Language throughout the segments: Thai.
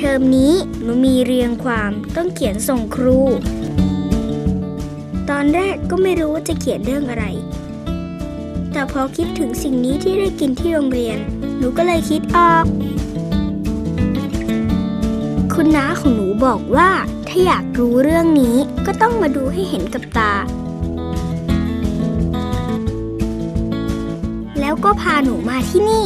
อมนี้หนูมีเรียงความต้องเขียนส่งครูตอนแรกก็ไม่รู้ว่าจะเขียนเรื่องอะไรแต่พอคิดถึงสิ่งนี้ที่ได้กินที่โรงเรียนหนูก็เลยคิดออกคุณน้าของหนูบอกว่าถ้าอยากรู้เรื่องนี้ก็ต้องมาดูให้เห็นกับตาแล้วก็พาหนูมาที่นี่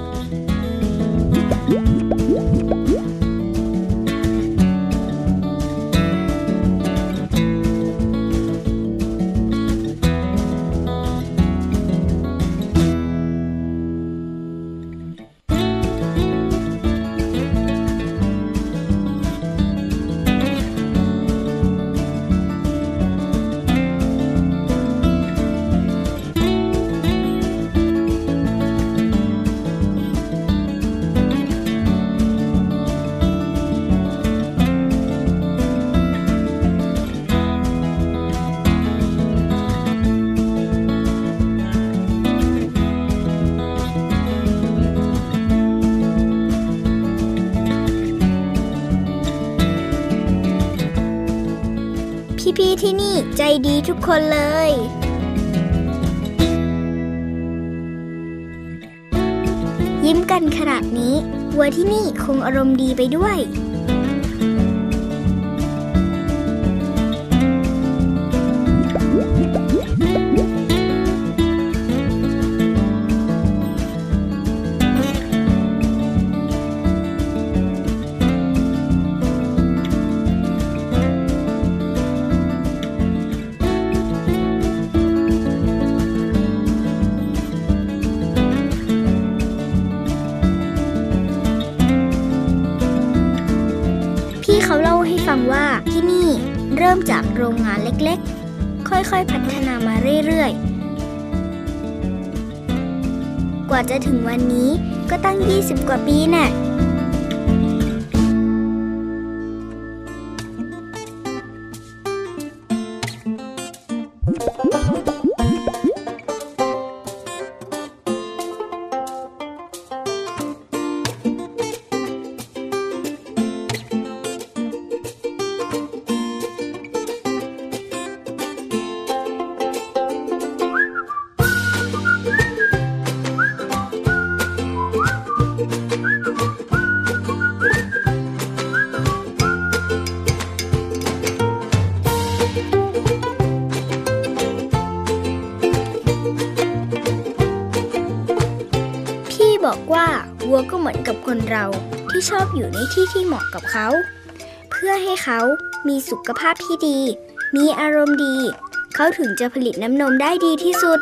พี่ๆที่นี่ใจดีทุกคนเลยยิ้มกันขนาดนี้วัวที่นี่คงอารมณ์ดีไปด้วยฟังว่าที่นี่เริ่มจากโรงงานเล็กๆค่อยๆพัฒนามาเรื่อยๆกว่าจะถึงวันนี้ก็ตั้ง20 กว่าปีน่ะบอกว่าวัวก็เหมือนกับคนเราที่ชอบอยู่ในที่ที่เหมาะกับเขาเพื่อให้เขามีสุขภาพที่ดีมีอารมณ์ดีเขาถึงจะผลิตน้ำนมได้ดีที่สุด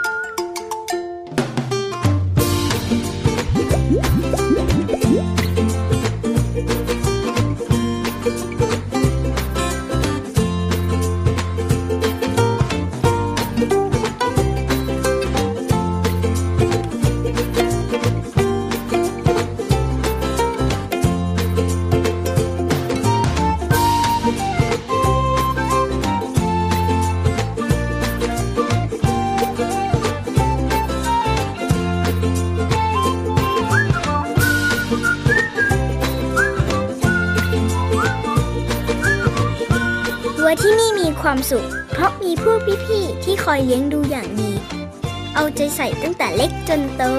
ที่นี่มีความสุขเพราะมีพวกพี่ๆที่คอยเลี้ยงดูอย่างดีเอาใจใส่ตั้งแต่เล็กจนโต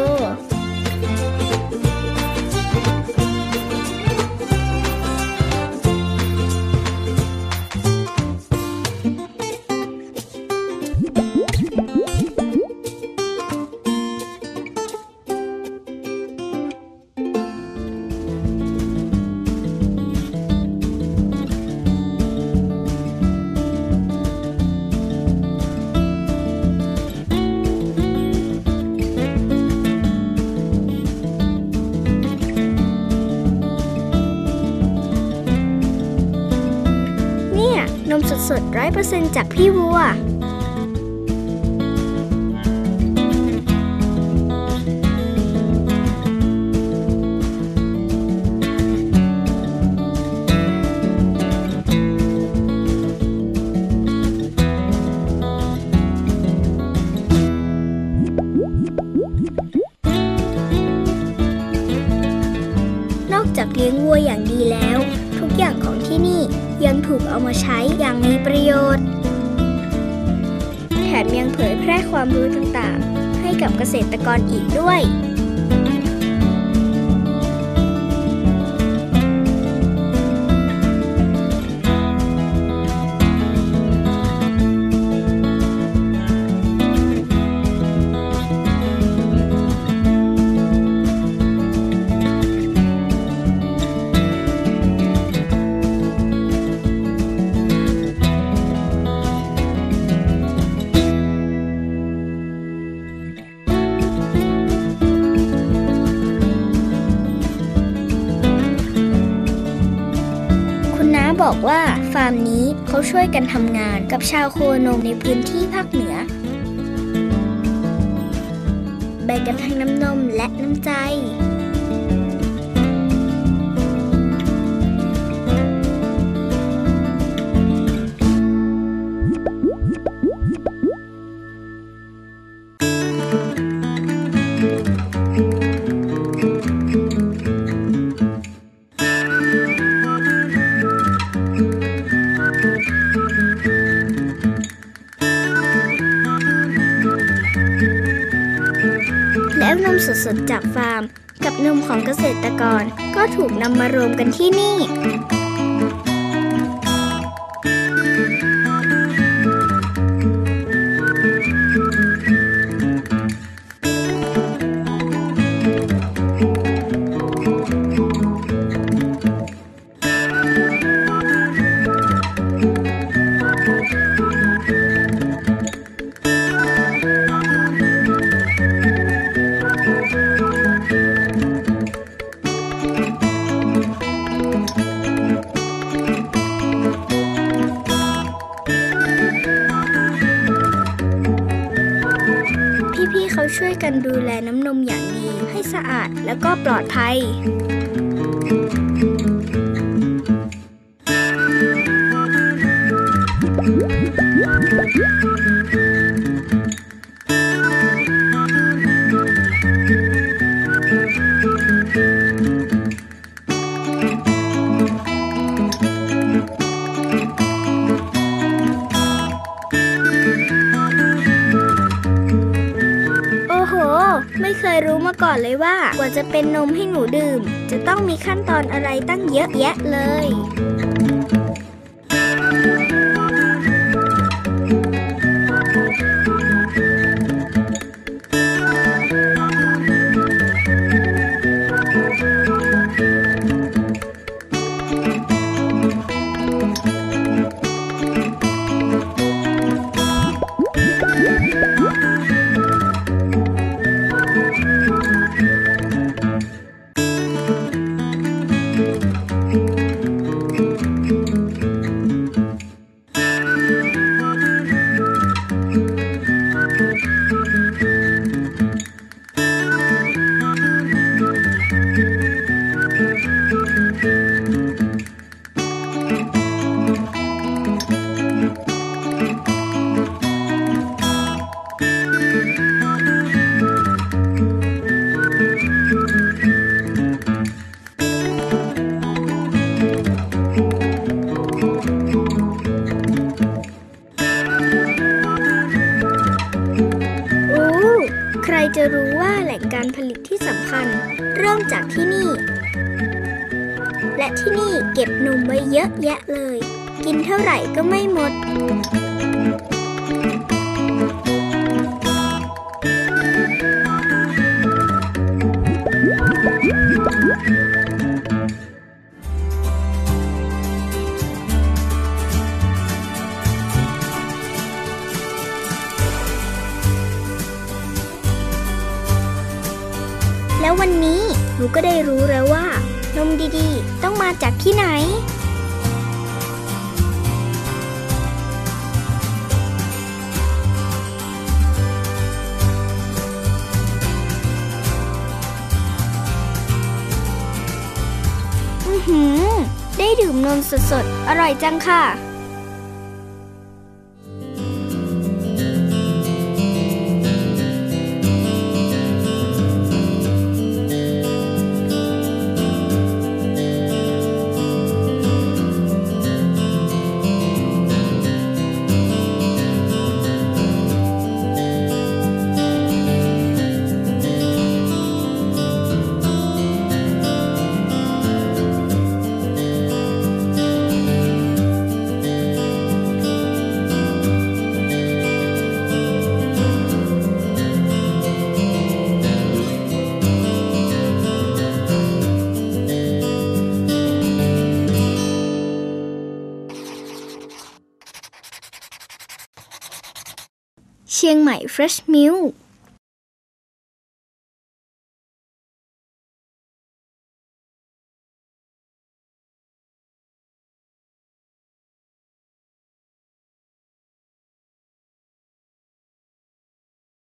นมสด 100% จากพี่วัวนอกจากเลี้ยงวัวอย่างดีแล้วทุกอย่างของที่นี่ยังถูกเอามาใช้อย่างมีประโยชน์แถมยังเผยแพร่ความรู้ต่างๆให้กับเกษตรกรอีกด้วยบอกว่าฟาร์มนี้เขาช่วยกันทำงานกับชาวโคนมในพื้นที่ภาคเหนือแบ่งกันทั้งน้ำนมและน้ำใจแล้วนมสดๆจากฟาร์มกับนมของเกษตรกรก็ถูกนำมารวมกันที่นี่เขาช่วยกันดูแลน้ำนมอย่างดีให้สะอาดแล้วก็ปลอดภัยไม่เคยรู้มาก่อนเลยว่ากว่าจะเป็นนมให้หนูดื่มจะต้องมีขั้นตอนอะไรตั้งเยอะแยะเลยจะรู้ว่าแหล่งการผลิตที่สำคัญเริ่มจากที่นี่และที่นี่เก็บนมไว้เยอะแยะเลยกินเท่าไหร่ก็ไม่หมดแล้ววันนี้หนูก็ได้รู้แล้วว่านมดีๆต้องมาจากที่ไหนได้ดื่มนมสดๆอร่อยจังค่ะชียงใหม่ Fresh Milk